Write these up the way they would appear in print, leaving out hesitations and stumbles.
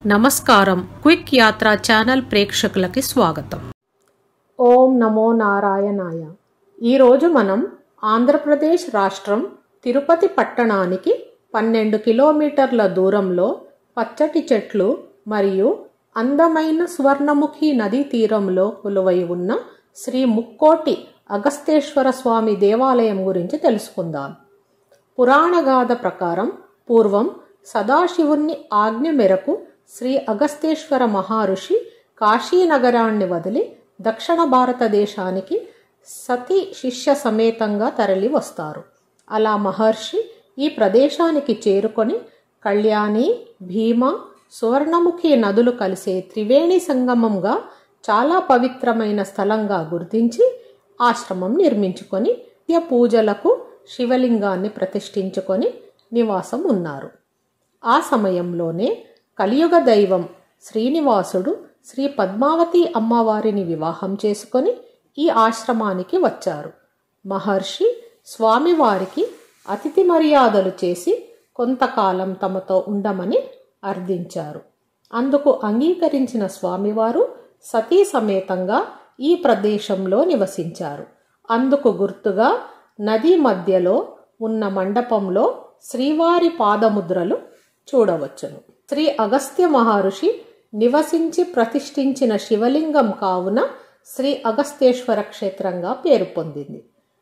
నమస్కారం క్విక్ యాత్ర ఛానల్ ప్రేక్షకులకి స్వాగతం. ఓం నమో నారాయణాయ. ఈరోజు మనం ఆంధ్రప్రదేశ్ రాష్ట్రం తిరుపతి పట్టణానికి 12 కిలోమీటర్ల దూరంలో పచ్చటి చెట్లు మరియు అందమైన స్వర్ణముఖి నదీ తీరంలో కొలువై ఉన్న శ్రీ ముక్కోటి అగస్తేశ్వర స్వామి దేవాలయం గురించి తెలుసుకుందాం. పురాణగాథ ప్రకారం పూర్వం సదాశివుని ఆజ్ఞ మేరకు శ్రీ అగస్తేశ్వర మహర్షి కాశీనగరాన్ని వదిలి దక్షిణ భారతదేశానికి సతీ శిష్య సమేతంగా తరలి వస్తారు. అలా మహర్షి ఈ ప్రదేశానికి చేరుకొని కళ్యాణి, భీమ, సువర్ణముఖి నదులు కలిసే త్రివేణి సంగమంగా చాలా పవిత్రమైన స్థలంగా గుర్తించి ఆశ్రమం నిర్మించుకొని పూజలకు శివలింగాన్ని ప్రతిష్ఠించుకొని నివాసం ఉన్నారు. ఆ సమయంలోనే కలియుగ దైవం శ్రీనివాసుడు శ్రీ పద్మావతి అమ్మవారిని వివాహం చేసుకొని ఈ ఆశ్రమానికి వచ్చారు. మహర్షి స్వామివారికి అతిథి మర్యాదలు చేసి కొంతకాలం తమతో ఉండమని అర్థించారు. అందుకు అంగీకరించిన స్వామివారు సతీ సమేతంగా ఈ ప్రదేశంలో నివసించారు. అందుకు గుర్తుగా నది మధ్యలో ఉన్న మండపంలో శ్రీవారి పాదముద్రలు చూడవచ్చును. శ్రీ అగస్త్య మహర్షి నివసించి ప్రతిష్ఠించిన శివలింగం కావున శ్రీ అగస్తేశ్వర క్షేత్రంగా పేరు పొందింది.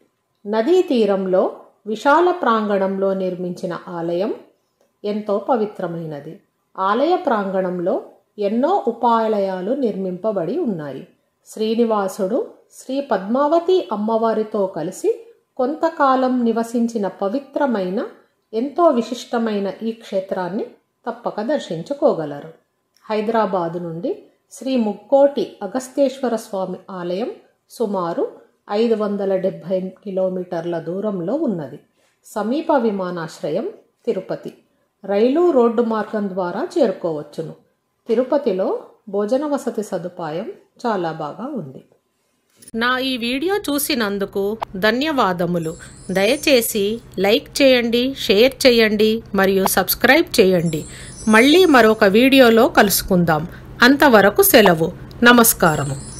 నదీ తీరంలో విశాల ప్రాంగణంలో నిర్మించిన ఆలయం ఎంతో పవిత్రమైనది. ఆలయ ప్రాంగణంలో ఎన్నో ఉపాలయాలు నిర్మింపబడి ఉన్నాయి. శ్రీనివాసుడు శ్రీ పద్మావతి అమ్మవారితో కలిసి కొంతకాలం నివసించిన పవిత్రమైన ఎంతో విశిష్టమైన ఈ క్షేత్రాన్ని తప్పక దర్శించుకోగలరు. హైదరాబాదు నుండి శ్రీ ముక్కోటి అగస్తేశ్వర స్వామి ఆలయం సుమారు 570 కిలోమీటర్ల దూరంలో ఉన్నది. సమీప విమానాశ్రయం తిరుపతి. రైలు రోడ్డు మార్గం ద్వారా చేరుకోవచ్చును. తిరుపతిలో భోజన వసతి సదుపాయం చాలా బాగా ఉంది. నా ఈ వీడియో చూసినందుకు ధన్యవాదములు. దయచేసి లైక్ చేయండి, షేర్ చేయండి మరియు సబ్స్క్రైబ్ చేయండి. మళ్ళీ మరొక వీడియోలో కలుసుకుందాం. అంతవరకు సెలవు. నమస్కారము.